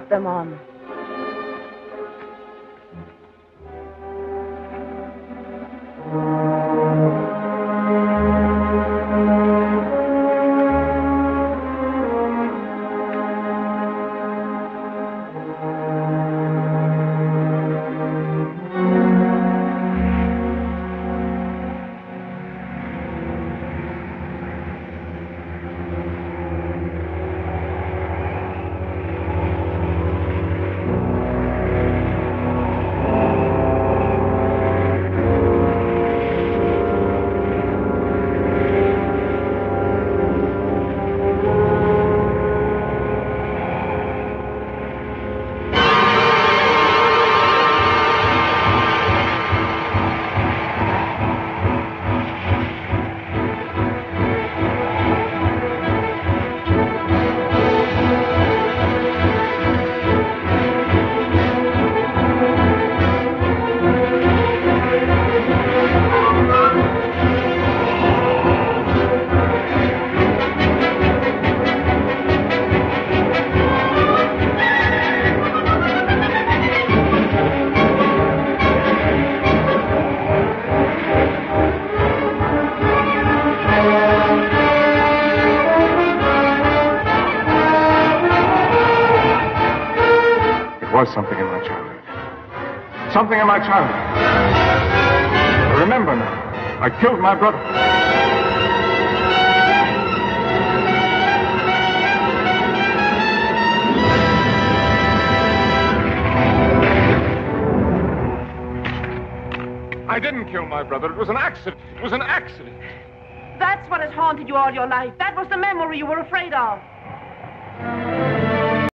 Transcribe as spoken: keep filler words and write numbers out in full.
put them on. Was something in my childhood. Something in my childhood. I remember now. I killed my brother. I didn't kill my brother. It was an accident. It was an accident. That's what has haunted you all your life. That was the memory you were afraid of.